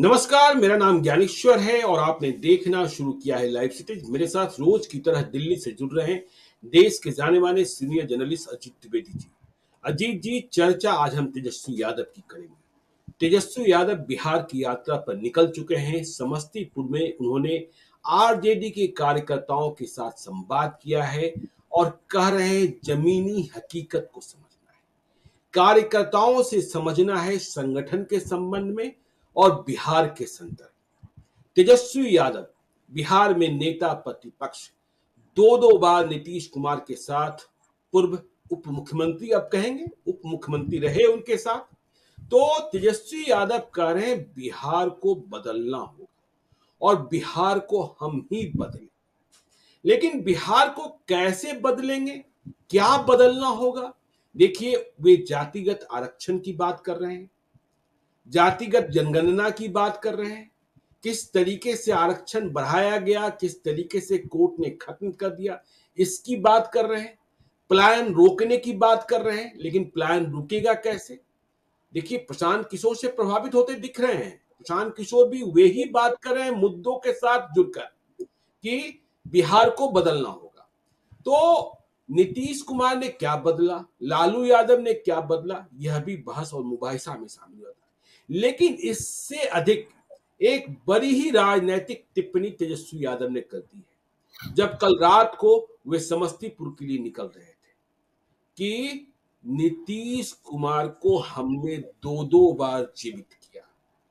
नमस्कार, मेरा नाम ज्ञानेश्वर है और आपने देखना शुरू किया है लाइव सिटीज। मेरे साथ रोज की तरह दिल्ली से जुड़ रहे हैं देश के जाने माने सीनियर जर्नलिस्ट अजीत द्विवेदी जी। अजीत जी, चर्चा आज हम तेजस्वी यादव की करेंगे। तेजस्वी यादव बिहार की यात्रा पर निकल चुके हैं। समस्तीपुर में उन्होंने आरजेडी के कार्यकर्ताओं के साथ संवाद किया है और कह रहे हैं जमीनी हकीकत को समझना है, कार्यकर्ताओं से समझना है संगठन के संबंध में और बिहार के संदर्भ। तेजस्वी यादव बिहार में नेता प्रतिपक्ष, दो दो बार नीतीश कुमार के साथ पूर्व उप मुख्यमंत्री, अब कहेंगे उप मुख्यमंत्री रहे उनके साथ। तो तेजस्वी यादव कह रहे हैं बिहार को बदलना होगा और बिहार को हम ही बदलें। लेकिन बिहार को कैसे बदलेंगे, क्या बदलना होगा? देखिए, वे जातिगत आरक्षण की बात कर रहे हैं, जातिगत जनगणना की बात कर रहे हैं, किस तरीके से आरक्षण बढ़ाया गया, किस तरीके से कोर्ट ने खत्म कर दिया, इसकी बात कर रहे हैं, पलायन रोकने की बात कर रहे हैं। लेकिन पलायन रुकेगा कैसे? देखिए, प्रशांत किशोर से प्रभावित होते दिख रहे हैं। प्रशांत किशोर भी वे ही बात कर रहे हैं मुद्दों के साथ जुड़कर कि बिहार को बदलना होगा। तो नीतीश कुमार ने क्या बदला, लालू यादव ने क्या बदला, यह भी बहस और मुबाहिसा में शामिल होता है। लेकिन इससे अधिक एक बड़ी ही राजनीतिक टिप्पणी तेजस्वी यादव ने कर दी है जब कल रात को वे समस्तीपुर के लिए निकल रहे थे कि नीतीश कुमार को हमने दो दो बार जीवित किया।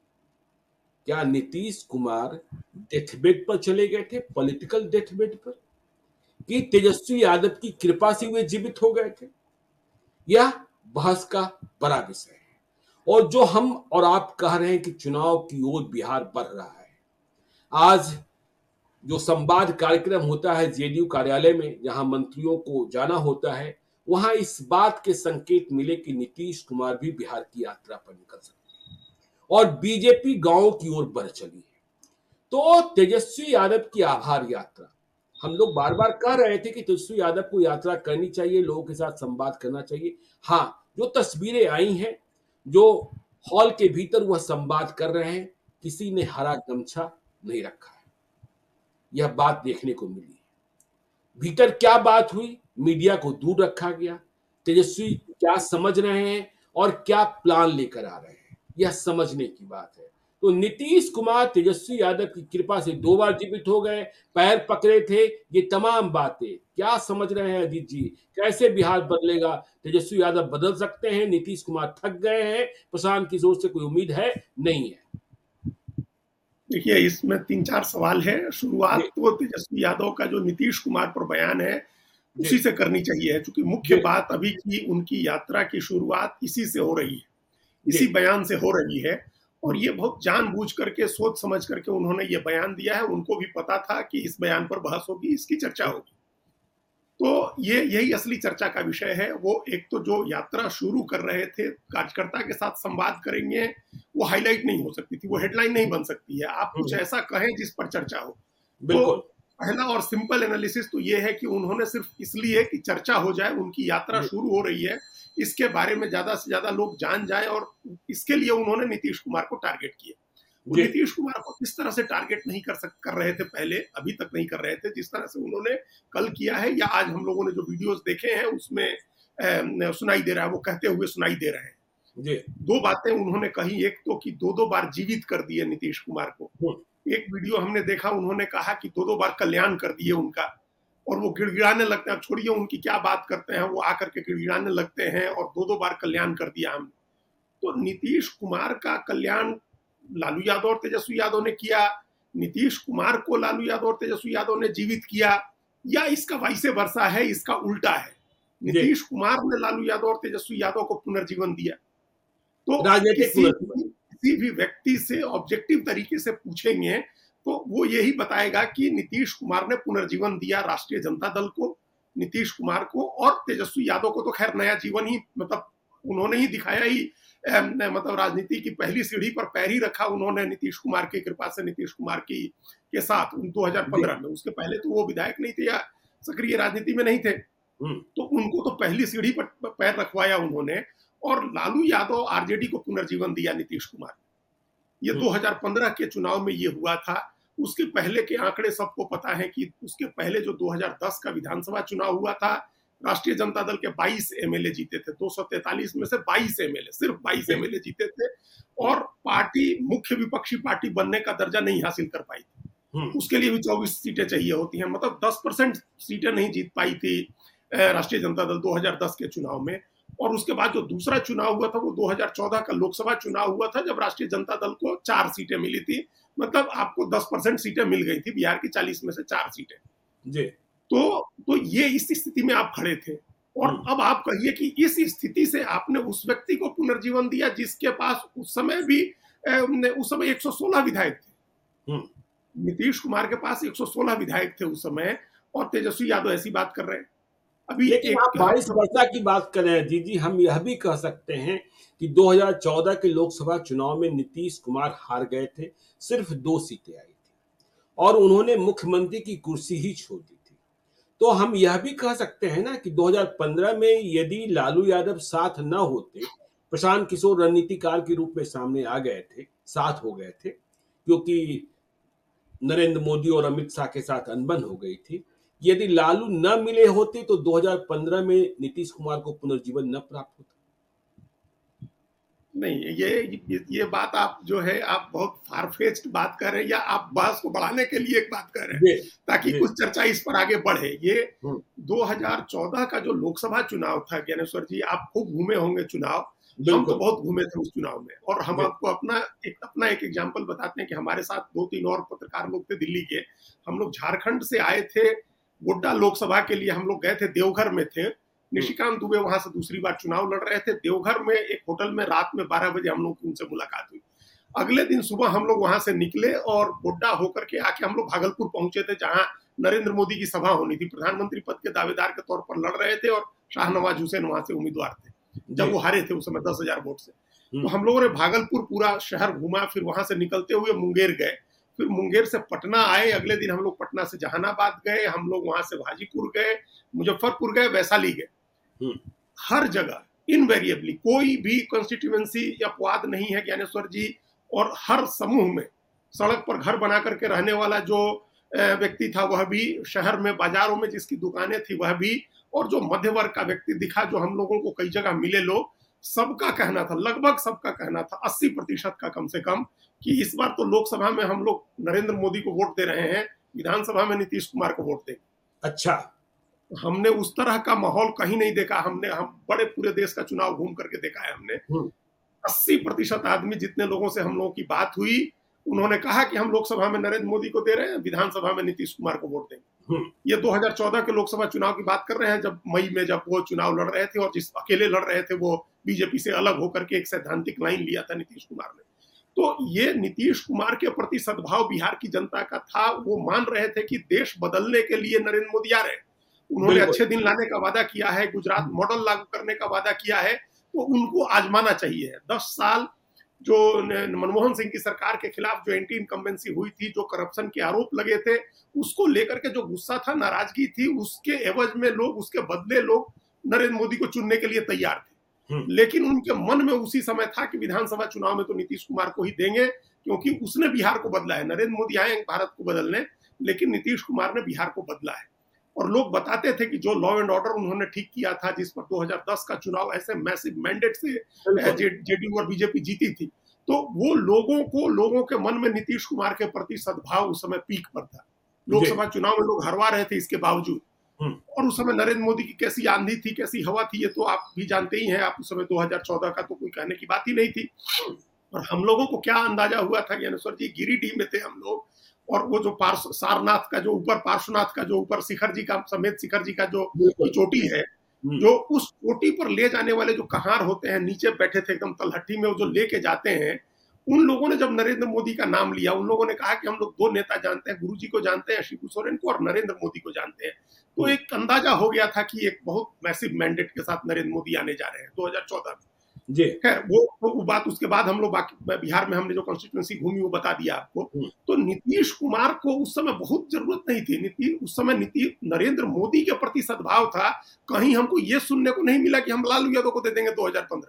क्या नीतीश कुमार डेथबेड पर चले गए थे, पॉलिटिकल डेथबेड पर, कि तेजस्वी यादव की कृपा से वे जीवित हो गए थे? यह बहस का बड़ा विषय है। और जो हम और आप कह रहे हैं कि चुनाव की ओर बिहार बढ़ रहा है, आज जो संवाद कार्यक्रम होता है जेडीयू कार्यालय में, जहां मंत्रियों को जाना होता है, वहां इस बात के संकेत मिले कि नीतीश कुमार भी बिहार की यात्रा पर निकल सकते हैं और बीजेपी गांवों की ओर बढ़ चली है। तो तेजस्वी यादव की आभार यात्रा, हम लोग बार बार कह रहे थे कि तेजस्वी यादव को यात्रा करनी चाहिए, लोगों के साथ संवाद करना चाहिए। हाँ, जो तस्वीरें आई हैं, जो हॉल के भीतर वह संवाद कर रहे हैं, किसी ने हरा गमछा नहीं रखा है, यह बात देखने को मिली। भीतर क्या बात हुई, मीडिया को दूर रखा गया। तेजस्वी क्या समझ रहे हैं और क्या प्लान लेकर आ रहे हैं, यह समझने की बात है। तो नीतीश कुमार तेजस्वी यादव की कृपा से दो बार जीवित हो गए, पैर पकड़े थे, ये तमाम बातें क्या समझ रहे हैं अजीत जी? कैसे बिहार बदलेगा? तेजस्वी यादव बदल सकते हैं, नीतीश कुमार थक गए हैं, प्रशांत किशोर से कोई उम्मीद है नहीं है। देखिए, इसमें 3-4 सवाल है। शुरुआत तो तेजस्वी यादव का जो नीतीश कुमार पर बयान है, उसी से करनी चाहिए, क्योंकि मुख्य बात अभी की उनकी यात्रा की शुरुआत इसी से हो रही है, इसी बयान से हो रही है। और ये बहुत जानबूझ करके, सोच समझ करके उन्होंने ये बयान दिया है। उनको भी पता था कि इस बयान पर बहस होगी, इसकी चर्चा होगी। तो यही असली चर्चा का विषय है। वो एक तो जो यात्रा शुरू कर रहे थे, कार्यकर्ता के साथ संवाद करेंगे, वो हाईलाइट नहीं हो सकती थी, वो हेडलाइन नहीं बन सकती है। आप कुछ ऐसा कहें जिस पर चर्चा हो। तो पहला और सिंपल एनालिसिस तो ये है कि उन्होंने सिर्फ इसलिए कि चर्चा हो जाए, उनकी यात्रा शुरू हो रही है, इसके बारे में ज्यादा से ज्यादा लोग जान जाए, और इसके लिए उन्होंने नीतीश कुमार को टारगेट किया। नीतीश कुमार को किस तरह से टारगेट नहीं कर रहे थे पहले, अभी तक नहीं कर रहे थे, जिस तरह से उन्होंने कल किया है, या आज हम लोगों ने जो वीडियोस देखे हैं उसमें सुनाई दे रहा है, वो कहते हुए सुनाई दे रहे हैं। दो बातें उन्होंने कही, एक तो कि दो दो बार जीवित कर दिए नीतीश कुमार को। एक वीडियो हमने देखा, उन्होंने कहा कि दो दो बार कल्याण कर दिए उनका, और वो गिड़गिड़ाने लगते हैं। छोड़िए उनकी क्या बात करते हैं, वो आकर के गिड़गिड़ाने लगते हैं, और दो दो बार कल्याण कर दिया हमने। तो नीतीश कुमार का कल्याण लालू यादव और तेजस्वी यादव ने किया, नीतीश कुमार को लालू यादव और तेजस्वी यादव ने जीवित किया, या इसका वाइसे वर्सा है, इसका उल्टा है, नीतीश कुमार ने लालू यादव और तेजस्वी यादव को पुनर्जीवन दिया। तो किसी भी व्यक्ति से ऑब्जेक्टिव तरीके से पूछेंगे तो वो यही बताएगा कि नीतीश कुमार ने पुनर्जीवन दिया राष्ट्रीय जनता दल को, नीतीश कुमार को। और तेजस्वी यादव को तो खैर नया जीवन ही, मतलब उन्होंने ही दिखाया ही, मतलब राजनीति की पहली सीढ़ी पर पैर ही रखा उन्होंने नीतीश कुमार की कृपा से, नीतीश कुमार की के साथ 2015 में। उसके पहले तो वो विधायक नहीं थे या सक्रिय राजनीति में नहीं थे, तो उनको तो पहली सीढ़ी पर पैर रखवाया उन्होंने। और लालू यादव, आरजेडी को पुनर्जीवन दिया नीतीश कुमार। ये 2015 के चुनाव में ये हुआ था। उसके पहले के आंकड़े सबको पता है कि उसके पहले जो 2010 का विधानसभा चुनाव हुआ था, राष्ट्रीय जनता दल के 22 एमएलए जीते थे। 243 में से 22 एमएलए, सिर्फ 22 एमएलए जीते थे और पार्टी मुख्य विपक्षी पार्टी बनने का दर्जा नहीं हासिल कर पाई थी। उसके लिए भी 24 सीटें चाहिए होती हैं, मतलब 10% सीटें नहीं जीत पाई थी राष्ट्रीय जनता दल 2010 के चुनाव में। और उसके बाद जो दूसरा चुनाव हुआ था वो 2014 का लोकसभा चुनाव हुआ था, जब राष्ट्रीय जनता दल को 4 सीटें मिली थी। मतलब आपको 10% सीटें मिल गई थी, बिहार की 40 में से 4 सीटें जी। तो ये इस स्थिति में आप खड़े थे और अब आप कहिए कि इस स्थिति से आपने उस व्यक्ति को पुनर्जीवन दिया जिसके पास उस समय 116 विधायक थे। नीतीश कुमार के पास 116 विधायक थे उस समय और तेजस्वी यादव ऐसी बात कर रहे हैं। लेकिन आप 22 वर्षा की बात कर रहे हैं जी, हम यह भी कह सकते हैं कि 2014 के लोकसभा चुनाव में नीतीश कुमार हार गए थे, सिर्फ 2 सीटें आई थी और उन्होंने मुख्यमंत्री की कुर्सी ही छोड़ दी थी। तो हम यह भी कह सकते हैं ना कि 2015 में यदि लालू यादव साथ न होते, प्रशांत किशोर रणनीतिकार के रूप में सामने आ गए थे, साथ हो गए थे, क्योंकि नरेंद्र मोदी और अमित शाह के साथ अनबन हो गई थी। यदि लालू न मिले होते तो 2015 में नीतीश कुमार को पुनर्जीवन न प्राप्त होता। नहीं, ये बात आप जो है आप बहुत फारफेच्ड बात कर रहे हैं या आप बहस को बढ़ाने के लिए एक बात कर रहे हैं ताकि कुछ चर्चा इस पर आगे बढ़े। ये 2014 का जो लोकसभा चुनाव था ज्ञानेश्वर जी, आप खूब घूमे होंगे चुनाव, हम तो बहुत घूमे थे उस चुनाव में और हम आपको अपना एक एग्जाम्पल बताते हैं कि हमारे साथ 2-3 और पत्रकार लोग थे दिल्ली के। हम लोग झारखंड से आए थे, गोड्डा लोकसभा के लिए हम लोग गए थे, देवघर में थे। निशिकांत दुबे वहां से दूसरी बार चुनाव लड़ रहे थे। देवघर में एक होटल में रात में 12 बजे हम लोग की उनसे मुलाकात हुई। अगले दिन सुबह हम लोग वहां से निकले और गोड्डा होकर के आके हम लोग भागलपुर पहुंचे थे, जहां नरेंद्र मोदी की सभा होनी थी। प्रधानमंत्री पद के दावेदार के तौर पर लड़ रहे थे और शाहनवाज हुसैन वहां से उम्मीदवार थे, जब वो हारे थे उस समय 10,000 वोट से। तो हम लोगों ने भागलपुर पूरा शहर घूमा, फिर वहां से निकलते हुए मुंगेर गए, फिर मुंगेर से पटना आए। अगले दिन हम लोग पटना से जहानाबाद गए, हम लोग वहां से हाजीपुर गए, मुजफ्फरपुर गए, वैशाली गए। हर जगह इनवेरिएबली कोई भी कॉन्स्टिट्यूएंसी या अपवाद नहीं है ज्ञानेश्वर जी, और हर समूह में सड़क पर घर बना करके रहने वाला जो व्यक्ति था वह भी, शहर में बाजारों में जिसकी दुकानें थी वह भी, और जो मध्य वर्ग का व्यक्ति दिखा जो हम लोगों को कई जगह मिले लोग, सबका कहना था, लगभग सबका कहना था 80% का कम से कम, कि इस बार तो लोकसभा में हम लोग नरेंद्र मोदी को वोट दे रहे हैं, विधानसभा में नीतीश कुमार को वोट देंगे। अच्छा, हमने उस तरह का माहौल कहीं नहीं देखा। हम बड़े पूरे देश का चुनाव घूम करके देखा है हमने। 80% आदमी, जितने लोगों से हम लोगों की बात हुई, उन्होंने कहा कि हम लोकसभा में नरेंद्र मोदी को दे रहे हैं, विधानसभा में नीतीश कुमार को वोट देंगे। ये 2014 के लोकसभा चुनाव की बात कर रहे हैं, जब मई में जब वो चुनाव लड़ रहे थे और जिस अकेले लड़ रहे थे वो बीजेपी से अलग होकर के एक सैद्धांतिक लाइन लिया था नीतीश कुमार ने। तो ये नीतीश कुमार के प्रति सद्भाव बिहार की जनता का था। वो मान रहे थे कि देश बदलने के लिए नरेंद्र मोदी आ रहे हैं। उन्होंने अच्छे दिन लाने का वादा किया है, गुजरात मॉडल लागू करने का वादा किया है, तो उनको आजमाना चाहिए। 10 साल जो मनमोहन सिंह की सरकार के खिलाफ जो एंटी इनकम्बेंसी हुई थी, जो करप्शन के आरोप लगे थे, उसको लेकर के जो गुस्सा था, नाराजगी थी, उसके एवज में लोग, उसके बदले लोग नरेंद्र मोदी को चुनने के लिए तैयार थे। लेकिन उनके मन में उसी समय था कि विधानसभा चुनाव में तो नीतीश कुमार को ही देंगे, क्योंकि उसने बिहार को बदला है। नरेंद्र मोदी आए भारत को बदलने, लेकिन नीतीश कुमार ने बिहार को बदला है। और लोग बताते थे कि जो लॉ एंड ऑर्डर उन्होंने ठीक किया था, जिस पर 2010 का चुनाव ऐसे मैसिव मैंडेट से जेडीयू और बीजेपी जीती थी, तो वो लोगों के मन में नीतीश कुमार के प्रति सद्भाव उस समय पीक पर था। लोकसभा चुनाव में लोग हरवा रहे थे इसके बावजूद। और उस समय नरेंद्र मोदी की कैसी आंधी थी, कैसी हवा थी, ये तो आप भी जानते ही हैं। आप उस समय 2014 का तो कोई कहने की बात ही नहीं थी। और हम लोगों को क्या अंदाजा हुआ था ज्ञानेश्वर जी, गिरिडीह में थे हम लोग, और वो जो सारनाथ का जो ऊपर, पार्श्वनाथ का जो ऊपर शिखर जी का समेत शिखर जी का जो चोटी है, जो उस चोटी पर ले जाने वाले जो कहार होते हैं, नीचे बैठे थे एकदम तलहटी में, वो जो लेके जाते हैं, उन लोगों ने जब नरेंद्र मोदी का नाम लिया, उन लोगों ने कहा कि हम लोग 2 नेता जानते हैं, गुरुजी को जानते हैं, शिबू सोरेन को, और नरेंद्र मोदी को जानते हैं। तो एक अंदाजा हो गया था कि एक बहुत मैसिव मैंडेट के साथ नरेंद्र मोदी आने जा रहे हैं 2014 में। जी है वो बात। उसके बाद हम लोग बिहार में हमने जो कॉन्स्टिट्यूएंसी घूमी वो बता दिया आपको। तो नीतीश कुमार को उस समय बहुत जरूरत नहीं थी। उस समय नरेंद्र मोदी के प्रति सद्भाव था। कहीं हमको ये सुनने को नहीं मिला कि हम लालू यादव को दे देंगे 2015।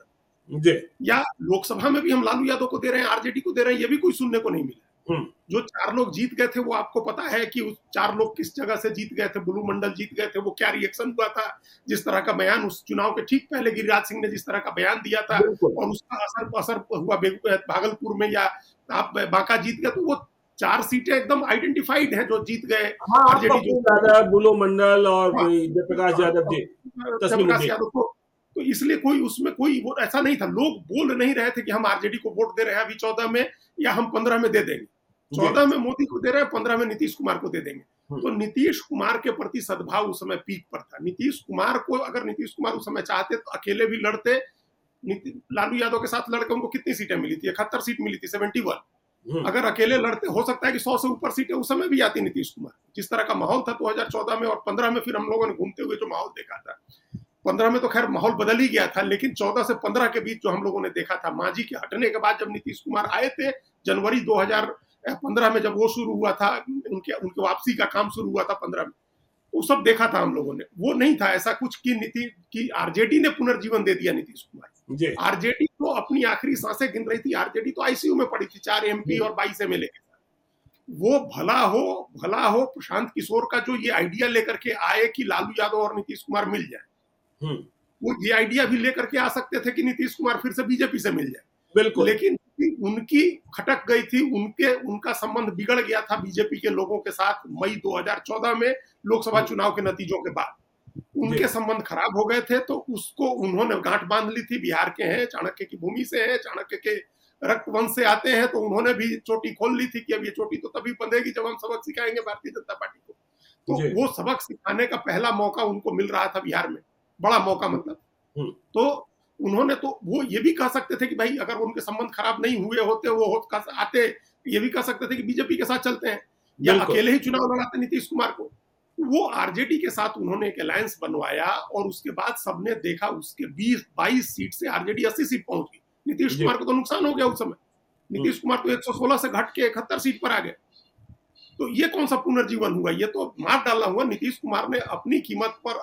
जी। या लोकसभा में भी हम लालू यादव को दे रहे हैं, आरजेडी को दे रहे हैं, ये भी कोई सुनने को नहीं मिला। हुँ, जो 4 लोग जीत गए थे, वो आपको पता है कि उस 4 लोग किस जगह से जीत गए थे, बुलू मंडल जीत गए थे, वो क्या रिएक्शन हुआ था, जिस तरह का बयान उस चुनाव के ठीक पहले गिरिराज सिंह ने जिस तरह का बयान दिया था, बिल्कुल। और उसका असर असर हुआ भागलपुर में, या आप बांका जीत गए, तो वो 4 सीटें एकदम आइडेंटिफाइड हैं जो जीत गए, हाँ, आरजेडी पप्पू जो। यादव, बुलो मंडल और हाँ, जयप्रकाश हाँ, यादव हाँ, जी, तस्लीम जयप्रकाश उद्दीन। यादव को, तो इसलिए कोई उसमें कोई वो ऐसा नहीं था। लोग बोल नहीं रहे थे कि हम आरजेडी को वोट दे रहे हैं अभी 14 में, या हम 15 में दे देंगे। जी। 14 में मोदी को दे रहे हैं, 15 में नीतीश कुमार को दे देंगे। हुँ, तो नीतीश कुमार के प्रति सद्भाव उस समय पीक पर था। नीतीश कुमार को, अगर नीतीश कुमार उस समय चाहते तो अकेले भी लड़ते। लालू यादव के साथ लड़के उनको कितनी सीटें मिली थी? 71 सीट मिली थी, 71। हुँ, अगर अकेले लड़ते, हो सकता है कि 100 से ऊपर सीटें उस समय भी आती नीतीश कुमार। जिस तरह का माहौल था 2014 में, और 15 में फिर हम लोगों ने घूमते हुए जो माहौल देखा था, 15 में तो खैर माहौल बदल ही गया था, लेकिन 14 से 15 के बीच जो हम लोगों ने देखा था, मांझी के हटने के बाद जब नीतीश कुमार आए थे, जनवरी 2015 में जब वो शुरू हुआ था, उनके उनके वापसी का काम शुरू हुआ था 15 में, वो सब देखा था हम लोगों ने। वो नहीं था ऐसा कुछ कि नीति की आरजेडी ने पुनर्जीवन दे दिया नीतीश कुमार। जी। आरजेडी तो अपनी आखिरी सांसें गिन रही थी। आरजेडी तो आईसीयू में पड़ी थी, 4 एमपी हुँ, और 22 एमएलए के साथ। वो भला हो प्रशांत किशोर का जो ये आइडिया लेकर के आए कि लालू यादव और नीतीश कुमार मिल जाए। हुँ, वो ये आइडिया भी लेकर के आ सकते थे कि नीतीश कुमार फिर से बीजेपी से मिल जाए, बिल्कुल। लेकिन उनकी खटक गई थी, उनका संबंध बिगड़ गया था बीजेपी के लोगों के साथ मई 2014 में लोकसभा हुँ, चुनाव के नतीजों के बाद। जी, उनके संबंध खराब हो गए थे, तो उसको उन्होंने गांठ बांध ली थी। बिहार के हैं, चाणक्य की भूमि से हैं, चाणक्य के रक्त वंश से आते हैं, तो उन्होंने भी चोटी खोल ली थी कि अब ये चोटी तो तभी बंधेगी जब हम सबक सिखाएंगे भारतीय जनता पार्टी को। तो जी, वो सबक सिखाने का पहला मौका उनको मिल रहा था बिहार में, बड़ा मौका हुँ, मतलब। हुँ, तो उन्होंने, तो वो ये भी कह सकते थे कि भाई अगर उनके संबंध खराब नहीं हुए होते, वो आते, ये भी कह सकते थे कि बीजेपी के साथ चलते हैं, या बिल्कुल। अकेले ही चुनाव लड़ाते नीतीश कुमार को। वो आरजेडी के साथ उन्होंने एक अलायंस बनवाया, और उसके बाद सबने देखा उसके 20-22 सीट से आरजेडी 80 सीट पहुंच गई। नीतीश जी, कुमार को तो नुकसान हो गया उस समय। हुँ, नीतीश कुमार तो 116 से घट के 71 सीट पर आ गए। तो ये कौन सा पुनर्जीवन हुआ? ये तो मार डालना हुआ। नीतीश कुमार ने अपनी कीमत पर,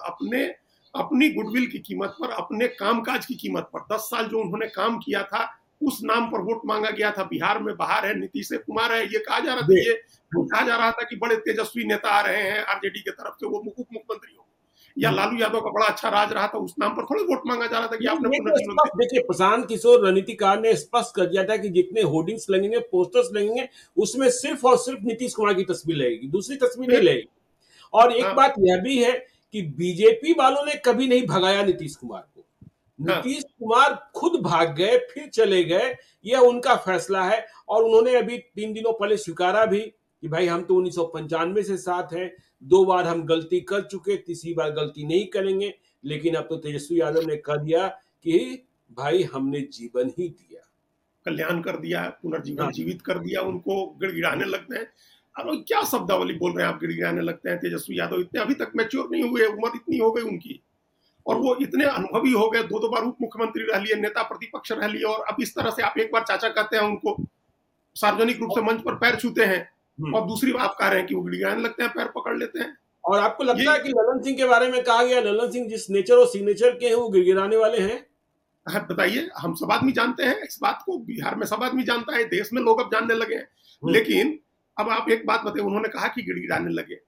अपनी गुडविल की कीमत पर, अपने कामकाज की कीमत पर, 10 साल जो उन्होंने काम किया था, उस नाम पर वोट मांगा गया था। बिहार में बाहर है नीतीश कुमार है, ये कहा जा रहा था, जी, ये हुँ, कहा जा रहा था कि बड़े तेजस्वी नेता आ रहे हैं आरजेडी की तरफ से, वो उप मुख्यमंत्री होंगे, या हुँ। लालू यादव का बड़ा अच्छा राज रहा था, उस नाम पर थोड़े वोट मांगा जा रहा था कि आपने नहीं, ये तो पुनर्जीवन दे स्पष्ट देखिए प्रशांत किशोर रणनीतिकार ने स्पष्ट कर दिया था कि जितने होर्डिंग्स लगेंगे, पोस्टर्स लगेंगे, उसमें सिर्फ और सिर्फ नीतीश कुमार की तस्वीर लगेगी, दूसरी तस्वीर नहीं दिया। लगेगी। और एक हाँ, बात यह भी है कि बीजेपी वालों ने कभी नहीं भगाया नीतीश कुमार को। हाँ, नीतीश कुमार खुद भाग गए, फिर चले गए, यह उनका फैसला है और उन्होंने अभी 3 दिनों पहले स्वीकारा भी कि भाई हम तो 1995 से साथ हैं, 2 बार हम गलती कर चुके, तीसरी बार गलती नहीं करेंगे। लेकिन अब तो तेजस्वी यादव ने कह दिया कि भाई हमने जीवन ही दिया। कल्याण कर दिया, पुनर्जीवन हाँ, जीवित कर दिया, उनको गिड़गिड़ाने लगते हैं। अब क्या शब्दावली बोल रहे हैं आप, गिड़गिड़ाने लगते हैं? तेजस्वी यादव इतने अभी तक मैच्योर नहीं हुए, उम्र इतनी हो गई उनकी, और हुँ, वो इतने अनुभवी हो गए, 2-2 बार उप मुख्यमंत्री रह लिए, नेता प्रतिपक्ष रह लिए, और अब इस तरह से आप एक बार चाचा कहते हैं उनको, सार्वजनिक रूप से मंच पर पैर छूते हैं, हुँ। और दूसरी बात आप कह रहे हैं कि वो गिड़गिड़ाने लगते हैं, पैर पकड़ लेते हैं। और आपको ये लगता है कि ललन सिंह के बारे में कहा गया, ललन सिंह जिस नेचर और सिग्नेचर के हैं, वो गिड़गिड़ाने वाले हैं? हाँ, बताइए, हम सब आदमी जानते हैं इस बात को, बिहार में सब आदमी जानता है, देश में लोग अब जानने लगे हैं। हुँ, लेकिन अब आप एक बात बताइए, उन्होंने कहा कि गिड़गिड़ाने लगे।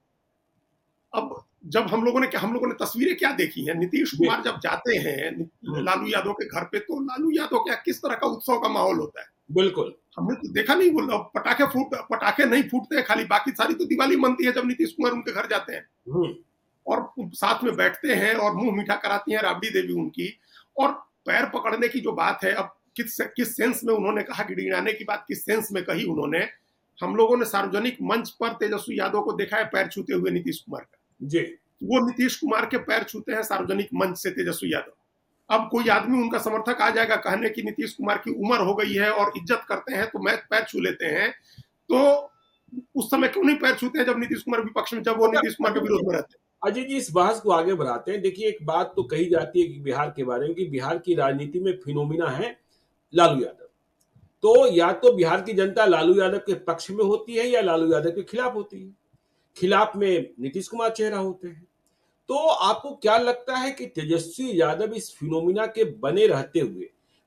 अब जब हम लोगों ने तस्वीरें क्या देखी हैं, नीतीश जी, कुमार जब जाते हैं हुँ, लालू यादव के घर पे, तो लालू यादव क्या किस तरह का उत्सव का माहौल होता है। बिल्कुल। हमने तो देखा नहीं, वो पटाखे नहीं फूटते हैं खाली, बाकी सारी तो दिवाली मनती है जब नीतीश कुमार उनके घर जाते हैं, हुँ, और साथ में बैठते हैं और मुंह मीठा कराती हैं राबड़ी देवी उनकी। और पैर पकड़ने की जो बात है, अब किस सेंस में उन्होंने कहा, गिड़गिड़ाने की बात किस सेंस में कही उन्होंने? हम लोगों ने सार्वजनिक मंच पर तेजस्वी यादव को देखा है पैर छूते हुए नीतीश कुमार का। जी, वो नीतीश कुमार के पैर छूते हैं सार्वजनिक मंच से तेजस्वी यादव। अब कोई आदमी उनका समर्थक आ जाएगा कहने की नीतीश कुमार की उम्र हो गई है और इज्जत करते हैं, तो मैं पैर छू लेते हैं, तो उस समय क्यों नहीं पैर छूते हैं जब नीतीश कुमार विपक्ष में, जब वो अच्छा नीतीश कुमार के अजय जी विरोध में रहते हैं? अजय जी, इस बहस को आगे बढ़ाते हैं। देखिए, एक बात तो कही जाती है कि बिहार के बारे में कि बिहार की राजनीति में फिनोमिना है लालू यादव। तो या तो बिहार की जनता लालू यादव के पक्ष में होती है या लालू यादव के खिलाफ होती है। खिलाफ में नीतीश कुमार चेहरा होते हैं। तो आपको क्या लगता है कि तेजस्वी यादव इस फिनोमिना के बने रहते हुए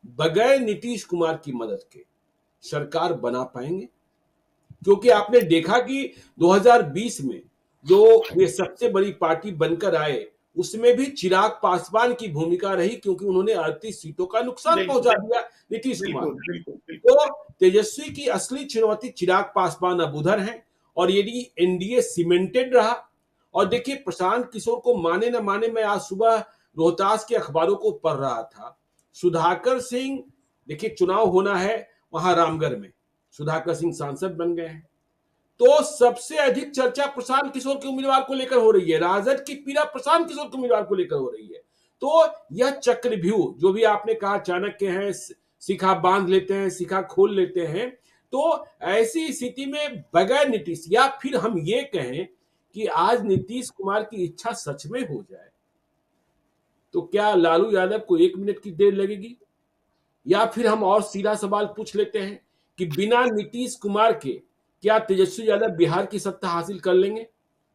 बगैर नीतीश कुमार की मदद के सरकार बना पाएंगे? क्योंकि आपने देखा कि 2020 में जो ये सबसे बड़ी पार्टी बनकर आए, उसमें भी चिराग पासवान की भूमिका रही, क्योंकि उन्होंने 38 सीटों का नुकसान बिल्कुल, पहुंचा दिया नीतीश कुमार बिल्कुल, को। बिल्कुल, बिल्कुल। तो तेजस्वी की असली चुनौती चिराग पासवान अब उधर है, और यदि एनडीए सीमेंटेड रहा, और देखिए प्रशांत किशोर को माने न माने, मैं आज सुबह रोहतास के अखबारों को पढ़ रहा था, सुधाकर सिंह, देखिए चुनाव होना है वहां रामगढ़ में, सुधाकर सिंह सांसद बन गए हैं, तो सबसे अधिक चर्चा प्रशांत किशोर के उम्मीदवार को लेकर हो रही है, राजद की पीड़ा प्रशांत किशोर के उम्मीदवार को लेकर हो रही है। तो यह चक्रव्यूह जो भी आपने कहा, चाणक्य है, शिखा बांध लेते हैं, शिखा खोल लेते हैं, तो ऐसी स्थिति में बगैर नीतीश, या फिर हम ये कहें कि आज नीतीश कुमार की इच्छा सच में हो जाए, तो क्या लालू यादव को 1 मिनट की देर लगेगी? या फिर हम और सीधा सवाल पूछ लेते हैं कि बिना नीतीश कुमार के क्या तेजस्वी यादव बिहार की सत्ता हासिल कर लेंगे?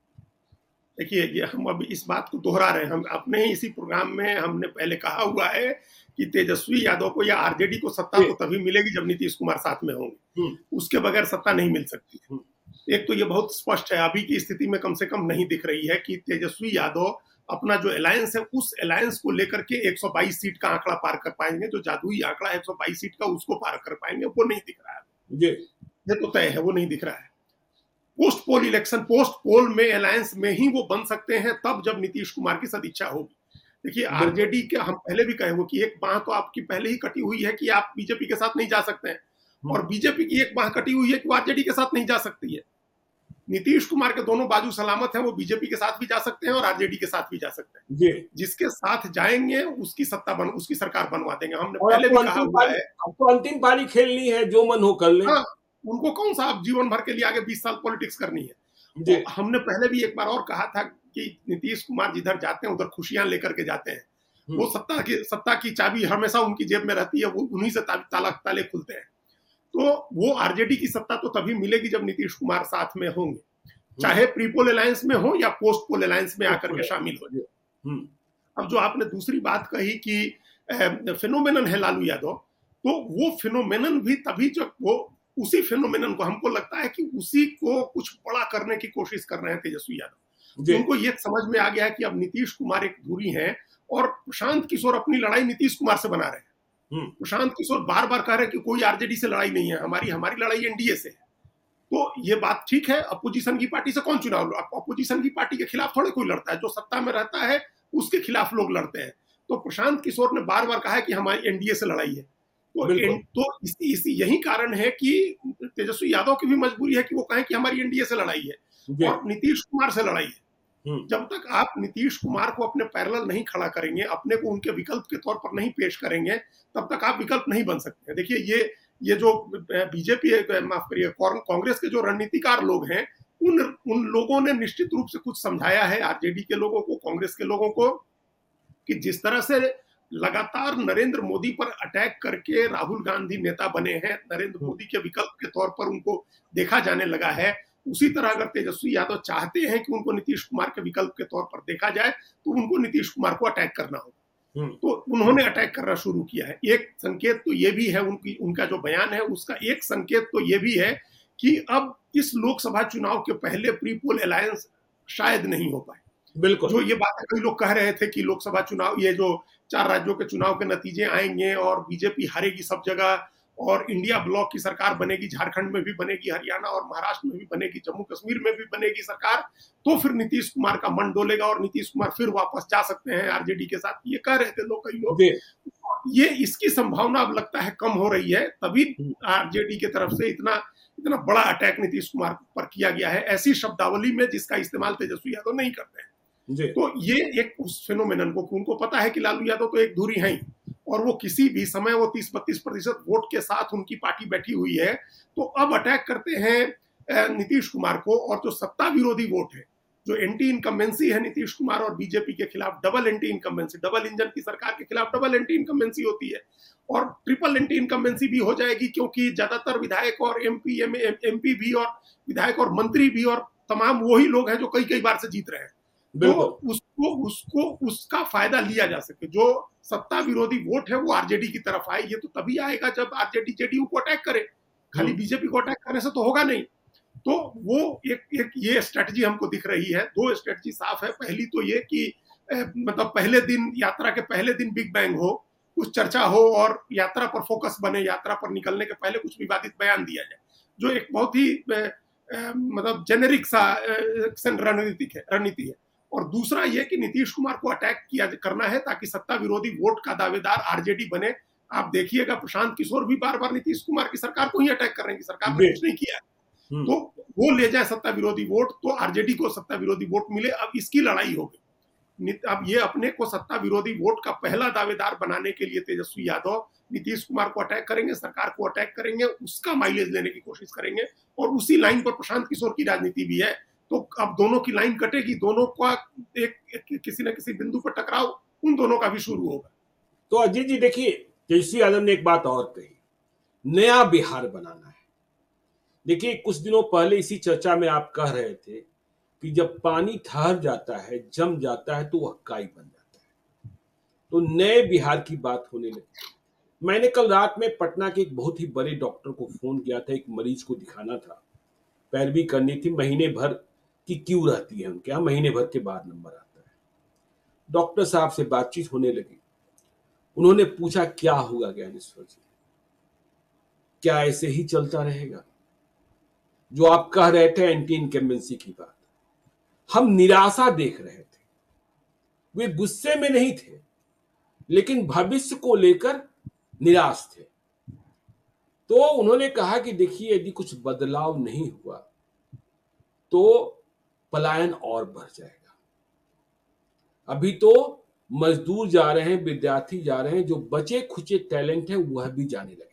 देखिए, ये हम अब इस बात को दोहरा रहे हैं। हम अपने ही इसी प्रोग्राम में हमने पहले कहा हुआ है कि तेजस्वी यादव को या आरजेडी को सत्ता तो तभी मिलेगी जब नीतीश कुमार साथ में होंगे, उसके बगैर सत्ता नहीं मिल सकती। एक तो ये बहुत स्पष्ट है, अभी की स्थिति में कम से कम नहीं दिख रही है कि तेजस्वी यादव अपना जो अलायंस है, उस अलायंस को लेकर के 122 सीट का आंकड़ा पार कर पाएंगे। जो जादुई आंकड़ा 122 सीट का, उसको पार कर पाएंगे, वो नहीं दिख रहा है। ये तो तय है, वो नहीं दिख रहा है। Post poll election, post poll में अलायंस में ही वो बन सकते हैं, तब जब नीतीश कुमार की सदिच्छा होगी। देखिए, आरजेडी के हम पहले भी कहे, कि एक बाह तो आपकी पहले ही कटी हुई है कि आप बीजेपी के साथ नहीं जा सकते हैं, और बीजेपी की एक बाह कटी हुई है कि वो आरजेडी के साथ नहीं जा सकती है। नीतीश कुमार के दोनों बाजू सलामत हैं, वो बीजेपी के साथ भी जा सकते हैं और आरजेडी के साथ भी जा सकते हैं। जिसके साथ जाएंगे उसकी उसकी सरकार बनवा देंगे। हमने पहले भी कहा हुआ है, आपको अंतिम पारी खेलनी है, जो मन हो कर ले। हाँ, उनको कौन सा अब जीवन भर के लिए आगे 20 साल पॉलिटिक्स करनी है। तो हमने पहले भी एक बार और कहा था कि नीतीश कुमार जिधर जाते हैं उधर खुशियां लेकर के जाते हैं। वो सत्ता की चाबी हमेशा उनकी जेब में रहती है, वो उन्हीं से ताले खुलते हैं। तो वो आरजेडी की सत्ता तो तभी मिलेगी जब नीतीश कुमार साथ में होंगे, चाहे प्री पोल अलायंस में हो या पोस्ट पोल अलायंस में आकर के शामिल हो जाए। अब जो आपने दूसरी बात कही कि फिनोमेनन है लालू यादव, तो वो फिनोमेनन भी तभी जब वो उसी फिनोमेनन को, हमको लगता है कि उसी को कुछ बड़ा करने की कोशिश कर रहे हैं तेजस्वी यादव। उनको ये समझ में आ गया है कि अब नीतीश कुमार एक दूरी है, और प्रशांत किशोर अपनी लड़ाई नीतीश कुमार से बना रहे हैं। प्रशांत किशोर बार बार कह रहे हैं कि कोई आरजेडी से लड़ाई नहीं है, हमारी लड़ाई एनडीए से है। तो ये बात ठीक है, अपोजिशन की पार्टी से कौन चुनाव, अपोजिशन की पार्टी के खिलाफ थोड़े कोई लड़ता है, जो सत्ता में रहता है उसके खिलाफ लोग लड़ते हैं। तो प्रशांत किशोर ने बार बार कहा है कि हमारी एनडीए से लड़ाई है। तो यही कारण है कि तेजस्वी यादव की भी मजबूरी है कि वो कहें कि हमारी एनडीए से लड़ाई है और नीतीश कुमार से लड़ाई है। जब तक आप नीतीश कुमार को अपने पैरेलल नहीं खड़ा करेंगे, अपने को उनके विकल्प के तौर पर नहीं पेश करेंगे, तब तक आप विकल्प नहीं बन सकते। देखिए, ये जो बीजेपी, माफ करिए, कांग्रेस के जो रणनीतिकार लोग हैं, उन लोगों ने निश्चित रूप से कुछ समझाया है आरजेडी के लोगों को, कांग्रेस के लोगों को, कि जिस तरह से लगातार नरेंद्र मोदी पर अटैक करके राहुल गांधी नेता बने हैं, नरेंद्र मोदी के विकल्प के तौर पर उनको देखा जाने लगा है, उसी तरह अगर तेजस्वी यादव चाहते हैं कि उनको नीतीश कुमार के विकल्प के तौर पर देखा जाए, तो उनको नीतीश कुमार को अटैक करना होगा। तो उन्होंने अटैक करना शुरू किया है। एक संकेत तो ये भी है, उनका जो बयान है उसका एक संकेत तो ये भी है कि अब इस लोकसभा चुनाव के पहले प्री पोल अलायंस शायद नहीं हो पाए। बिल्कुल, जो ये बातें कई लोग कह रहे थे कि लोकसभा चुनाव, ये जो 4 राज्यों के चुनाव के नतीजे आएंगे और बीजेपी हारेगी सब जगह, और इंडिया ब्लॉक की सरकार बनेगी, झारखंड में भी बनेगी, हरियाणा और महाराष्ट्र में भी बनेगी, जम्मू कश्मीर में भी बनेगी सरकार, तो फिर नीतीश कुमार का मन डोलेगा और नीतीश कुमार फिर वापस जा सकते हैं आरजेडी के साथ। ये कह रहे थे लोग, कई लोग। ये इसकी संभावना अब लगता है कम हो रही है, तभी आरजेडी की तरफ से इतना बड़ा अटैक नीतीश कुमार पर किया गया है, ऐसी शब्दावली में जिसका इस्तेमाल तेजस्वी यादव नहीं करते हैं। तो ये एक उस फिनोमेनन को, उनको पता है कि लालू यादव तो एक धुरी है ही, और वो किसी भी समय वो 30-32% वोट के साथ उनकी पार्टी बैठी हुई है, तो अब अटैक करते हैं नीतीश कुमार को। और जो सत्ता विरोधी वोट है, जो एंटी इनकम्बेंसी है नीतीश कुमार और बीजेपी के खिलाफ, double anti incumbency, double engine की सरकार के खिलाफ डबल एंटी इनकम्बेंसी होती है, और ट्रिपल एंटी इनकम्बेंसी भी हो जाएगी, क्योंकि ज्यादातर विधायक और एमपी भी, और विधायक और मंत्री भी, और तमाम वही लोग हैं जो कई बार से जीत रहे हैं। तो तो उसको उसका फायदा लिया जा सके। जो सत्ता विरोधी वोट है वो आरजेडी की तरफ आए, ये तो तभी आएगा जब आरजेडी जेडीयू को अटैक करे, खाली बीजेपी को अटैक करने से तो होगा नहीं। तो वो एक ये स्ट्रेटजी हमको दिख रही है। दो स्ट्रेटजी साफ है। पहली तो ये कि मतलब पहले दिन, यात्रा के पहले दिन बिग बैंग हो, कुछ चर्चा हो और यात्रा पर फोकस बने, यात्रा पर निकलने के पहले कुछ विवादित बयान दिया जाए, जो एक बहुत ही मतलब जेनेरिक सा रणनीति है। और दूसरा ये कि नीतीश कुमार को अटैक किया करना है ताकि सत्ता विरोधी वोट का दावेदार आरजेडी बने। आप देखिएगा प्रशांत किशोर भी बार बार नीतीश कुमार की सरकार को ही अटैक कर रहे हैं कि सरकार ने कुछ नहीं किया, तो वो ले जाए सत्ता विरोधी वोट, तो आरजेडी को सत्ता विरोधी वोट मिले। अब इसकी लड़ाई होगी। अब ये अपने को सत्ता विरोधी वोट का पहला दावेदार बनाने के लिए तेजस्वी यादव नीतीश कुमार को अटैक करेंगे, सरकार को अटैक करेंगे, उसका माइलेज लेने की कोशिश करेंगे। और उसी लाइन पर प्रशांत किशोर की राजनीति भी है। तो अब दोनों की लाइन कटेगी, दोनों का एक किसी न किसी बिंदु पर टकराव उन दोनों का भी शुरू होगा। तो अजीत जी देखिए, तेजस्वी यादव ने एक बात और कही, नया बिहार बनाना है। देखिए कुछ दिनों पहले इसी चर्चा में आप कह रहे थे कि जब पानी ठहर जाता है, जम जाता है, तो वह काई बन जाता है। तो नए बिहार की बात होने लगी। मैंने कल रात में पटना के एक बहुत ही बड़े डॉक्टर को फोन किया था, एक मरीज को दिखाना था, पैरवी करनी थी, महीने भर की क्यू रहती है उनके यहाँ, महीने भर के बाद नंबर आता है। डॉक्टर साहब से बातचीत होने लगी। उन्होंने पूछा क्या होगा ज्ञानेश्वर जी, क्या ऐसे ही चलता रहेगा? जो आप कह रहे थे एंटी इनकम्बेंसी की बात, हम निराशा देख रहे थे। वे गुस्से में नहीं थे, लेकिन भविष्य को लेकर निराश थे। तो उन्होंने कहा कि देखिए यदि कुछ बदलाव नहीं हुआ तो पलायन और बढ़ जाएगा। अभी तो मजदूर जा रहे हैं, विद्यार्थी जा रहे हैं, जो बचे खुचे टैलेंट है वह भी जाने लगेंगे।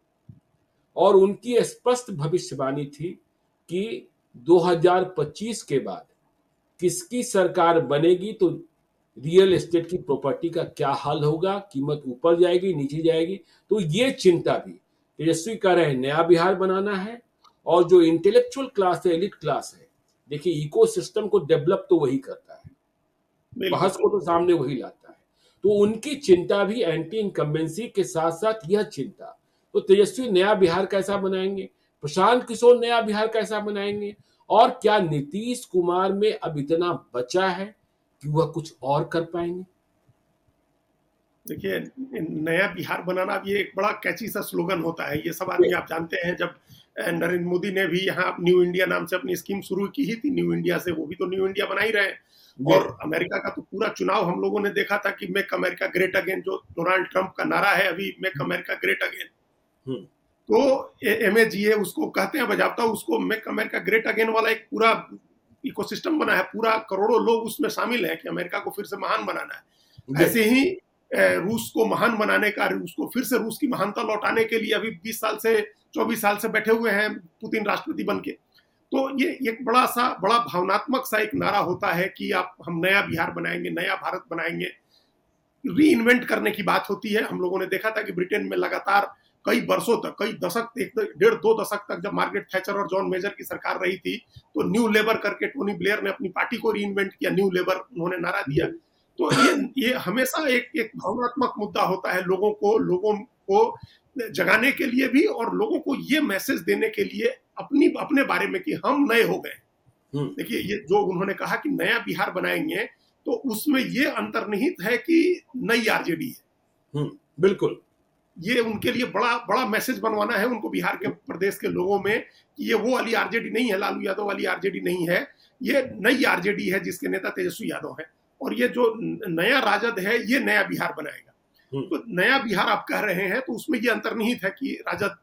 और उनकी स्पष्ट भविष्यवाणी थी कि 2025 के बाद किसकी सरकार बनेगी तो रियल एस्टेट की प्रॉपर्टी का क्या हाल होगा, कीमत ऊपर जाएगी नीचे जाएगी। तो ये चिंता भी तेजस्वी कह रहे हैं, नया बिहार बनाना है। और जो इंटेलेक्चुअल क्लास है, एलिट क्लास है, देखिए इकोसिस्टम को डेवलप तो वही करता है, बहस को तो सामने वही लाता है। तो उनकी चिंता भी एंटी इनकम्बेंसी के साथ साथ यह चिंता। तो तेजस्वी नया बिहार कैसा बनाएंगे, प्रशांत किशोर नया बिहार कैसा बनाएंगे, और क्या नीतीश कुमार में अब इतना बचा है कि वह कुछ और कर पाएंगे? देखिए, नया बिहार बनाना ये एक बड़ा कैची सा स्लोगन होता है। ये सब आदमी आप जानते हैं। जब नरेंद्र मोदी ने भी यहाँ न्यू इंडिया नाम से अपनी स्कीम शुरू की ही थी, न्यू इंडिया से, वो भी तो न्यू इंडिया बना ही रहे हैं। और अमेरिका का तो पूरा चुनाव हम लोगों ने देखा था कि मेक अमेरिका ग्रेट अगेन, जो डोनाल्ड ट्रंप का नारा है अभी, मेक अमेरिका ग्रेट अगेन। तो MAGA उसको कहते हैं बजावता, उसको मेक अमेरिका ग्रेट अगेन वाला एक पूरा इकोसिस्टम बना है, पूरा करोड़ों लोग उसमें शामिल हैं कि अमेरिका को फिर से महान बनाना है। ऐसे ही रूस को महान बनाने का, उसको फिर से रूस की महानता लौटाने के लिए अभी 20 साल से 24 साल से बैठे हुए हैं पुतिन राष्ट्रपति बन के। तो ये एक बड़ा भावनात्मक सा एक नारा होता है कि हम नया बिहार बनाएंगे, नया भारत बनाएंगे, री इन्वेंट करने की बात होती है। हम लोगों ने देखा था कि ब्रिटेन में लगातार कई वर्षों तक, कई दशक, 1.5-2 दशक तक जब मार्गरेट थैचर और जॉन मेजर की सरकार रही थी, तो न्यू लेबर करके टोनी ब्लेयर ने अपनी पार्टी को री इन्वेंट किया, न्यू लेबर उन्होंने नारा दिया। तो ये हमेशा एक भावनात्मक मुद्दा होता है, लोगों को जगाने के लिए भी, और लोगों को ये मैसेज देने के लिए अपने बारे में कि हम नए हो गए। देखिए, ये जो उन्होंने कहा कि नया बिहार बनाएंगे, तो उसमें ये अंतर्निहित है कि नई आरजेडी है। बिल्कुल, ये उनके लिए बड़ा मैसेज बनवाना है उनको बिहार के प्रदेश के लोगों में कि ये वो वाली आरजेडी नहीं है, लालू यादव वाली आरजेडी नहीं है, ये नई आरजेडी है जिसके नेता तेजस्वी यादव है। और ये जो नया राजद है, ये नया बिहार बनाएगा। तो नया बिहार आप कह रहे हैं, तो उसमें ये अंतर्निहित है कि राजद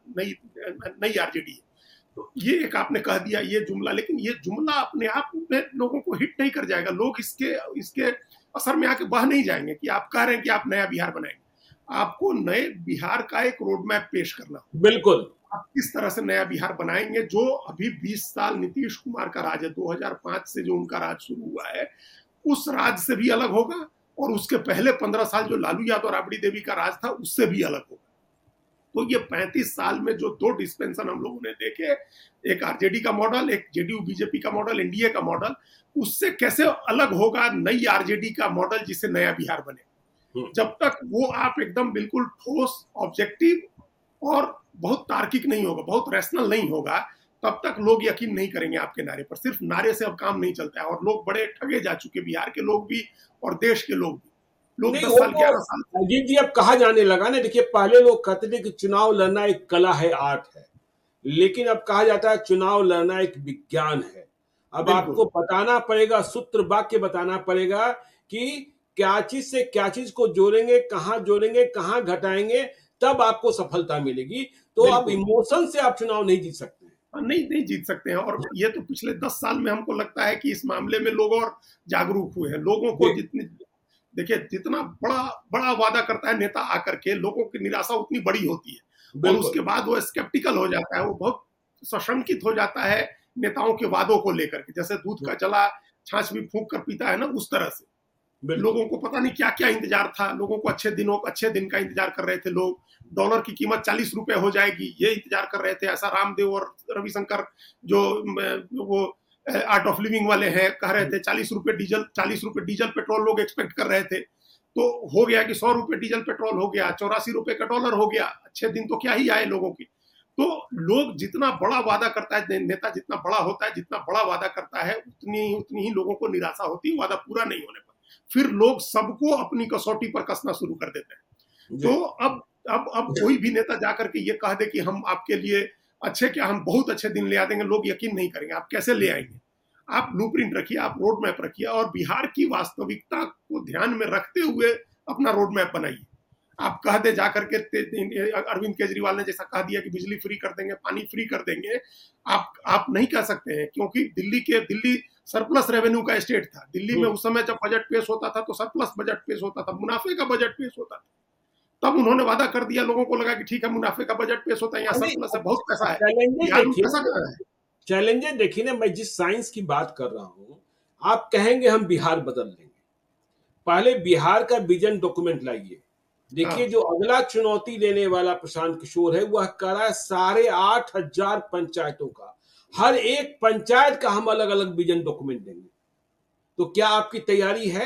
नई आरजेडी है। तो ये एक आपने कह दिया ये जुमला, लेकिन ये जुमला अपने आप में लोगों को हिट नहीं कर जाएगा। लोग इसके असर में आके बह नहीं जाएंगे कि आप कह रहे हैं कि आप नया बिहार बनाएंगे। आपको नए बिहार का एक रोड मैप पेश करना। बिल्कुल, आप किस तरह से नया बिहार बनाएंगे, जो अभी 20 साल नीतीश कुमार का राज है, 2005 से जो उनका राज शुरू हुआ है, उस राज से भी अलग होगा, और उसके पहले 15 साल जो लालू यादव और राबड़ी देवी का राज था, उससे भी अलग होगा। तो ये 35 साल में जो 2 डिस्पेंसन हम लोगों ने देखे, एक आरजेडी का मॉडल, एक जेडीयू बीजेपी का मॉडल, एनडीए का मॉडल, उससे कैसे अलग होगा नई आरजेडी का मॉडल जिससे नया बिहार बने। जब तक वो आप एकदम बिल्कुल ठोस, ऑब्जेक्टिव और बहुत तार्किक नहीं होगा, बहुत रैशनल नहीं होगा, तब तक लोग यकीन नहीं करेंगे आपके नारे पर। सिर्फ नारे से अब काम नहीं चलता है, और लोग बड़े ठगे जा चुके, बिहार के लोग भी और देश के लोग भी। लोग नहीं 10 वो साल तो 11 साल अजीत जी अब कहा जाने लगा ना, देखिए पहले लोग कहते थे कि चुनाव लड़ना एक कला है, आर्ट है, लेकिन अब कहा जाता है चुनाव लड़ना एक विज्ञान है। अब बिल्कुल आपको बताना पड़ेगा, सूत्र वाक्य बताना पड़ेगा कि क्या चीज से क्या चीज को जोड़ेंगे, कहाँ घटाएंगे, तब आपको सफलता मिलेगी। तो अब बिल्कुल इमोशन से आप चुनाव नहीं जीत सकते हैं। नहीं नहीं जीत सकते हैं। और ये तो पिछले 10 साल में हमको लगता है कि इस मामले में लोग और जागरूक हुए हैं। लोगों को जी, जितनी, देखिए जितना बड़ा बड़ा वादा करता है नेता आकर के, लोगों की निराशा उतनी बड़ी होती है, और बिल्कुल उसके बाद वो स्केप्टिकल हो जाता है, वो बहुत सशंकित हो जाता है नेताओं के वादों को लेकर के। जैसे दूध का जला छाछ भी फूंक कर पीता है ना, उस तरह से बिल्कुल लोगों को पता नहीं क्या क्या इंतजार था। लोगों को अच्छे दिन का इंतजार कर रहे थे लोग। डॉलर की कीमत 40 रुपए हो जाएगी, ये इंतजार कर रहे थे। ऐसा रामदेव और रविशंकर जो वो आर्ट ऑफ लिविंग वाले हैं, कह रहे थे 40 रुपए डीजल पेट्रोल लोग एक्सपेक्ट कर रहे थे। तो हो गया कि 100 रुपए डीजल पेट्रोल हो गया, 84 रुपए का डॉलर हो गया। अच्छे दिन तो क्या ही आए लोगों की। तो लोग जितना बड़ा वादा करता है, नेता जितना बड़ा होता है, जितना बड़ा वादा करता है, उतनी ही लोगों को निराशा होती है वादा पूरा नहीं होने पर। फिर लोग सबको अपनी कसौटी पर कसना शुरू कर देते हैं। जी तो अब कोई भी नेता जाकर के ये कह दे कि हम आपके लिए अच्छे, क्या हम बहुत अच्छे दिन ले आ देंगे, लोग यकीन नहीं करेंगे। आप कैसे ले आएंगे? आप ब्लूप्रिंट रखिए, आप रोड मैप रखिए, और बिहार की वास्तविकता को ध्यान में रखते हुए अपना रोड मैप बनाइए। आप कह दे जाकर के अरविंद केजरीवाल ने जैसा कह दिया कि बिजली फ्री कर देंगे, पानी फ्री कर देंगे। आप नहीं कह सकते हैं, क्योंकि दिल्ली सरप्लस रेवेन्यू का स्टेट था। दिल्ली में उस समय जब बजट पेश होता था तो सरप्लस बजट पेश होता था, मुनाफे का बजट पेश होता था। तब उन्होंने वादा कर दिया, लोगों को लगा कि ठीक है मुनाफे का बजट पेश होता है, यहाँ अभी सरप्लस है, बहुत पैसा है। चैलेंजेस बिहार में देखिए, पैसा कहाँ है? चैलेंजेस देखिए ना, मैं जिस साइंस की बात कर रहा हूं, आप कहेंगे हम बिहार बदल देंगे, पहले बिहार का विजन डॉक्यूमेंट लाइए। देखिए हाँ जो अगला चुनौती लेने वाला प्रशांत किशोर है, वह कर रहा है 8,500 पंचायतों का, हर एक पंचायत का हम अलग अलग विजन डॉक्यूमेंट देंगे। तो क्या आपकी तैयारी है?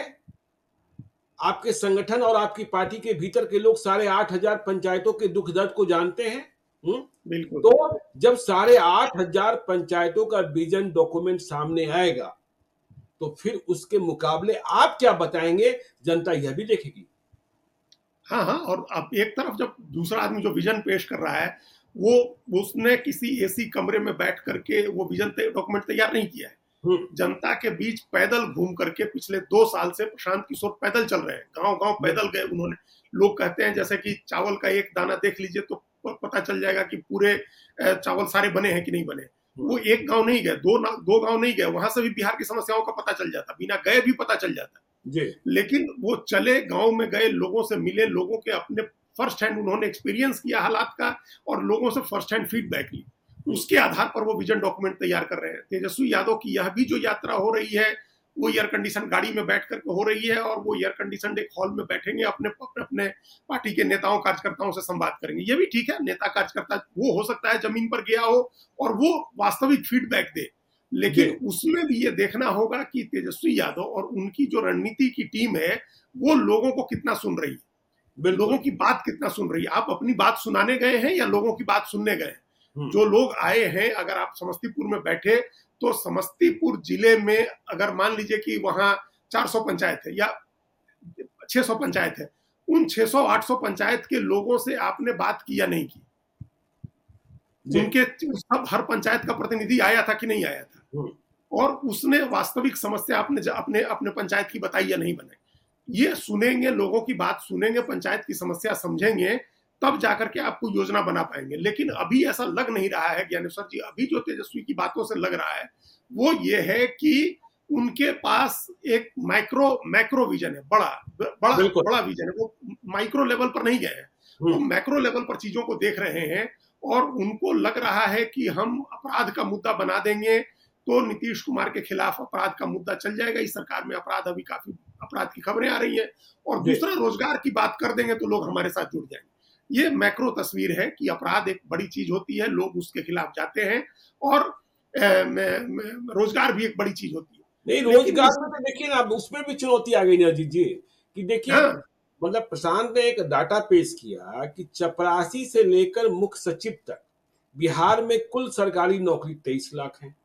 आपके संगठन और आपकी पार्टी के भीतर के लोग 8,500 पंचायतों के दुख दर्द को जानते हैं? बिल्कुल तो जब 8,500 पंचायतों का विजन डॉक्यूमेंट सामने आएगा, तो फिर उसके मुकाबले आप क्या बताएंगे, जनता यह भी देखेगी। हाँ हाँ। और अब एक तरफ जब दूसरा आदमी जो विजन पेश कर रहा है, वो उसने किसी एसी कमरे में बैठ करके वो विजन डॉक्यूमेंट तैयार नहीं किया है। हम्म, जनता के बीच पैदल घूम करके पिछले 2 साल से प्रशांत किशोर पैदल चल रहे हैं, गांव गांव पैदल गए उन्होंने। लोग कहते हैं जैसे कि चावल का एक दाना देख लीजिए तो पता चल जाएगा कि पूरे चावल सारे बने हैं कि नहीं बने। वो एक गांव नहीं गए, दो गांव नहीं गए, वहां से भी बिहार की समस्याओं का पता चल जाता, बिना गए भी पता चल जाता। जी लेकिन वो चले, गांव में गए, लोगों से मिले, लोगों के अपने फर्स्ट हैंड उन्होंने एक्सपीरियंस किया हालात का, और लोगों से फर्स्ट हैंड फीडबैक ली। उसके आधार पर वो विजन डॉक्यूमेंट तैयार कर रहे हैं। तेजस्वी यादव की यह भी जो यात्रा हो रही है, वो एयर कंडीशन गाड़ी में बैठ करके हो रही है, और वो एयर कंडीशन एक हॉल में बैठेंगे, अपने अपने पार्टी के नेताओं कार्यकर्ताओं से संवाद करेंगे। ये भी ठीक है, नेता कार्यकर्ता वो हो सकता है जमीन पर गया हो और वो वास्तविक फीडबैक दे। जी लेकिन उसमें भी ये देखना होगा कि तेजस्वी यादव और उनकी जो रणनीति की टीम है, वो लोगों को कितना सुन रही है, लोगों बिल्कुल। की बात कितना सुन रही है। आप अपनी बात सुनाने गए हैं या लोगों की बात सुनने गए हैं? हम्म, जो लोग आए हैं, अगर आप समस्तीपुर में बैठे, तो समस्तीपुर जिले में अगर मान लीजिए कि वहां 400 पंचायत है या 600 पंचायत है, उन 600-800 पंचायत के लोगों से आपने बात की या नहीं की? जी उनके सब हर पंचायत का प्रतिनिधि आया था कि नहीं आया था? हम्म, और उसने वास्तविक समस्या अपने अपने अपने पंचायत की बताई या नहीं बनाई? ये सुनेंगे, लोगों की बात सुनेंगे, पंचायत की समस्या समझेंगे, तब जाकर के आपको योजना बना पाएंगे। लेकिन अभी ऐसा लग नहीं रहा है ज्ञानेश्वर जी। अभी जो तेजस्वी की बातों से लग रहा है वो ये है कि उनके पास एक मैक्रो विजन है, बड़ा बड़ा बिल्कुल। बड़ा विजन है। वो माइक्रो लेवल पर नहीं गए हैं, वो हम्म, मैक्रो लेवल पर चीजों को देख रहे हैं। और उनको लग रहा है कि हम अपराध का मुद्दा बना देंगे तो नीतीश कुमार के खिलाफ अपराध का मुद्दा चल जाएगा। इस सरकार में अपराध, अभी काफी अपराध की खबरें आ रही हैं। और जी दूसरा, रोजगार की बात कर देंगे तो लोग हमारे साथ जुड़ जाएंगे। ये मैक्रो तस्वीर है कि अपराध एक बड़ी चीज होती है, लोग उसके खिलाफ जाते हैं, और रोजगार भी एक बड़ी चीज होती है। नहीं, लेकिन रोजगार इस में तो देखिए ना, अब उसमें भी चुनौती आ गई ना अजीत जी, कि देखिए, हाँ, मतलब प्रशांत ने एक डाटा पेश किया कि चपरासी से लेकर मुख्य सचिव तक बिहार में कुल सरकारी नौकरी 23 लाख है।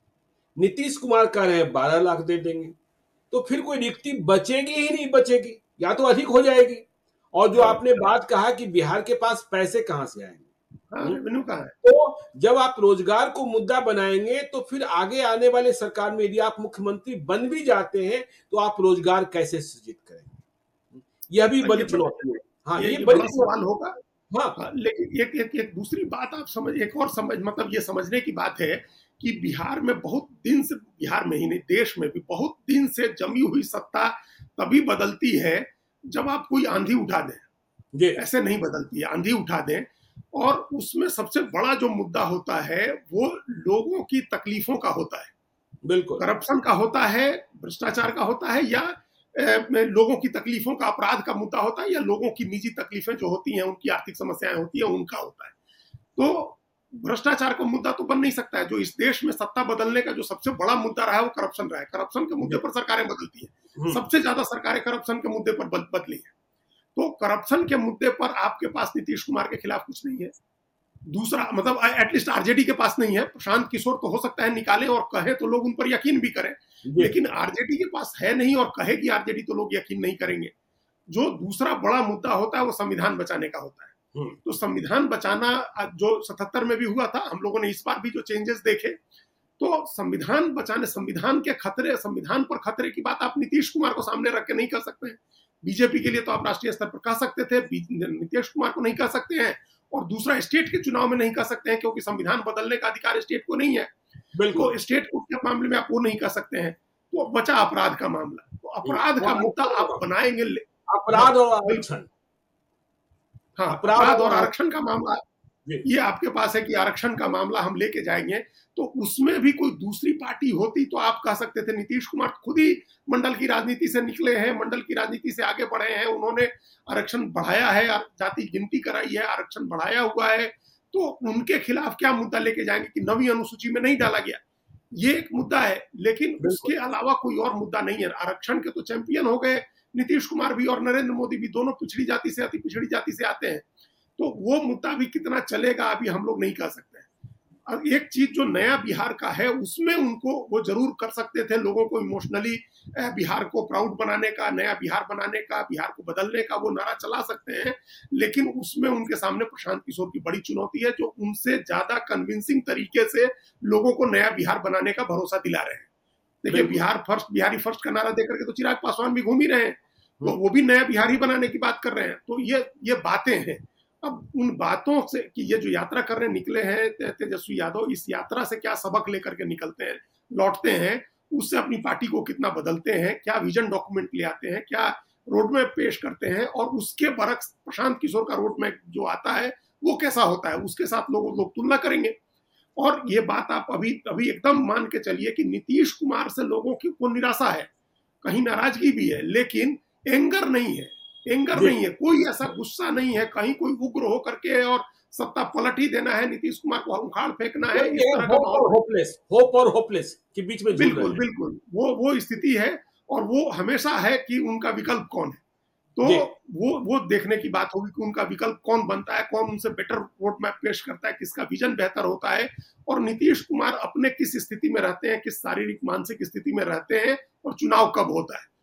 नीतीश कुमार कह रहे हैं 12 लाख दे देंगे, तो फिर कोई रिक्ति बचेगी ही नहीं, बचेगी या तो अधिक हो जाएगी। और जो हाँ, आपने बात कहा कि बिहार के पास पैसे कहां से आएंगे, हाँ, रेवेन्यू कहाँ है? तो जब आप रोजगार को मुद्दा बनाएंगे तो फिर आगे आने वाले सरकार में यदि आप मुख्यमंत्री बन भी जाते हैं तो आप रोजगार कैसे सृजित करेंगे, यह भी बड़ी ये बड़ा चुनौती है। हाँ, ये ये बड़ी बड़ा सवाल चुनौती होगा। है। हाँ, हाँ, लेकिन एक दूसरी बात आप समझ, एक और समझ, मतलब ये समझने की बात है कि बिहार में बहुत दिन से, बिहार में ही नहीं देश में भी बहुत दिन से जमी हुई सत्ता तभी बदलती है जब आप कोई आंधी उठा दें। जी, ऐसे नहीं बदलती है, आंधी उठा दें। और उसमें सबसे बड़ा जो मुद्दा होता है वो लोगों की तकलीफों का होता है, बिल्कुल, करप्शन का होता है, भ्रष्टाचार का होता है, या लोगों की तकलीफों का, अपराध का मुद्दा होता है, या लोगों की निजी तकलीफें जो होती हैं, उनकी आर्थिक समस्याएं होती है, उनका होता है। तो भ्रष्टाचार का मुद्दा तो बन नहीं सकता है। जो इस देश में सत्ता बदलने का जो सबसे बड़ा मुद्दा रहा है वो करप्शन रहा है। करप्शन के मुद्दे जी, पर सरकारें बदलती हैं, हम्म, सबसे ज्यादा सरकारें करप्शन के मुद्दे पर बदली हैं। तो करप्शन के मुद्दे पर आपके पास नीतीश कुमार के खिलाफ कुछ नहीं है। दूसरा, मतलब एटलीस्ट आरजेडी के पास नहीं है। प्रशांत किशोर तो हो सकता है निकाले और कहे तो लोग उन पर यकीन भी करें, जी, लेकिन आरजेडी के पास है नहीं, और कहेगी आरजेडी तो लोग यकीन नहीं करेंगे। जो दूसरा बड़ा मुद्दा होता है वो संविधान बचाने का होता है। हम्म, तो संविधान बचाना जो 77 में भी हुआ था, हम लोगों ने इस बार भी जो चेंजेस देखे, तो संविधान बचाने, संविधान के खतरे, संविधान पर खतरे की बात आप नीतीश कुमार को सामने रख के नहीं कर सकते हैं। बीजेपी के लिए तो आप राष्ट्रीय स्तर पर कह सकते थे, नीतीश कुमार को नहीं कह सकते हैं। और दूसरा, स्टेट के चुनाव में नहीं कह सकते हैं, क्योंकि संविधान बदलने का अधिकार स्टेट को नहीं है। बिल्कुल। तो स्टेट को के मामले में आप वो नहीं कह सकते हैं। तो बचा अपराध का मामला, तो अपराध वो का मुद्दा आप बनाएंगे। हाँ, अपराध और बिल्कुल। आरक्षण, हाँ, अपराध अपराध और और आरक्षण, आरक्षण का मामला जी, ये आपके पास है कि आरक्षण का मामला हम लेके जाएंगे। तो उसमें भी कोई दूसरी पार्टी होती तो आप कह सकते थे। नीतीश कुमार खुद ही मंडल की राजनीति से निकले हैं, मंडल की राजनीति से आगे बढ़े हैं, उन्होंने आरक्षण बढ़ाया है, जाति गिनती कराई है, आरक्षण बढ़ाया हुआ है। तो उनके खिलाफ क्या मुद्दा लेके जाएंगे कि नवी अनुसूची में नहीं डाला गया? ये एक मुद्दा है, लेकिन बिल्कुल, उसके अलावा कोई और मुद्दा नहीं है। आरक्षण के तो चैंपियन हो गए नीतीश कुमार भी, और नरेंद्र मोदी भी, दोनों पिछड़ी जाति से, अति पिछड़ी जाति से आते हैं। तो वो मुद्दा भी कितना चलेगा अभी हम लोग नहीं कह सकते। और एक चीज जो नया बिहार का है उसमें उनको वो जरूर कर सकते थे, लोगों को इमोशनली बिहार को प्राउड बनाने का, नया बिहार बनाने का, बिहार को बदलने का वो नारा चला सकते हैं। लेकिन उसमें उनके सामने प्रशांत किशोर की बड़ी चुनौती है, जो उनसे ज्यादा कन्विंसिंग तरीके से लोगों को नया बिहार बनाने का भरोसा दिला रहे हैं। देखिए, बिल्कुल, बिहार फर्स्ट, बिहारी फर्स्ट का नारा देकर के तो चिराग पासवान भी घूम ही रहे हैं, तो हम्म, वो भी नया बिहार ही बनाने की बात कर रहे हैं। तो ये बातें हैं। अब उन बातों से कि ये जो यात्रा करने निकले हैं तेजस्वी यादव, इस यात्रा से क्या सबक लेकर के निकलते हैं, लौटते हैं, उससे अपनी पार्टी को कितना बदलते हैं, क्या विजन डॉक्यूमेंट ले आते हैं, क्या रोड मैप पेश करते हैं, और उसके बरक्स प्रशांत किशोर का रोड मैप जो आता है वो कैसा होता है, उसके साथ लोग तुलना करेंगे। और ये बात आप अभी अभी एकदम मान के चलिए कि नीतीश कुमार से लोगों को निराशा है, कहीं नाराजगी भी है, लेकिन एंगर नहीं है। एंगर जी, नहीं है, कोई ऐसा गुस्सा नहीं है, कहीं कोई उग्र हो करके और सत्ता पलट ही देना है, नीतीश कुमार को उखाड़ फेंकना है, वही इस है, तरह का होप माहौल। और होपलेस, होप और होपलेस के बीच में झूल रहे बिल्कुल, हैं। बिल्कुल, वो स्थिति है। और वो हमेशा है कि उनका विकल्प कौन है। तो जी, वो देखने की बात होगी कि उनका विकल्प कौन बनता है, कौन उनसे बेटर रोड मैप पेश करता है, किसका विजन बेहतर होता है, और नीतीश कुमार अपने किस स्थिति में रहते हैं, किस शारीरिक मानसिक स्थिति में रहते हैं, और चुनाव कब होता है।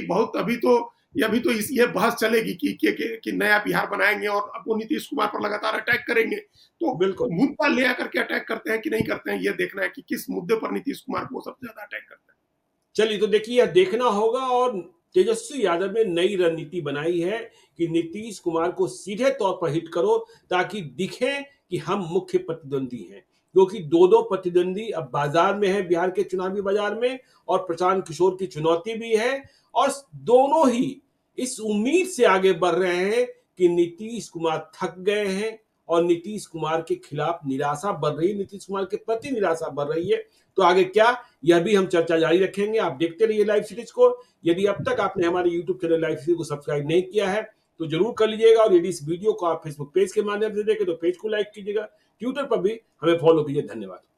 अभी तो ये बहस चलेगी कि नया बिहार बनाएंगे, और अब वो नीतीश कुमार पर लगातार अटैक करेंगे। तो बिल्कुल। मुद्दा ले आकर के अटैक करते हैं कि नहीं करते हैं, ये देखना है कि किस मुद्दे पर नीतीश कुमार को सबसे ज्यादा अटैक करते हैं। चलिए, तो देखिए, यह देखना होगा। और तेजस्वी यादव ने नई रणनीति बनाई है कि नीतीश कुमार को सीधे तौर पर हिट करो, ताकि दिखे कि हम मुख्य प्रतिद्वंदी हैं, क्योंकि दो प्रतिद्वंदी अब बाजार में है, बिहार के चुनावी बाजार में, और प्रशांत किशोर की चुनौती भी है। और दोनों ही इस उम्मीद से आगे बढ़ रहे हैं कि नीतीश कुमार थक गए हैं, और नीतीश कुमार के खिलाफ निराशा बढ़ रही है, नीतीश कुमार के प्रति निराशा बढ़ रही है। तो आगे क्या, यह भी हम चर्चा जारी रखेंगे। आप देखते रहिए लाइव सीरीज को। यदि अब तक आपने हमारे यूट्यूब चैनल लाइव सीरीज को सब्सक्राइब नहीं किया है तो जरूर कर लीजिएगा। और यदि इस वीडियो को आप फेसबुक पेज के माध्यम से देखें तो पेज को लाइक कीजिएगा, ट्विटर पर भी हमें फॉलो कीजिए। धन्यवाद।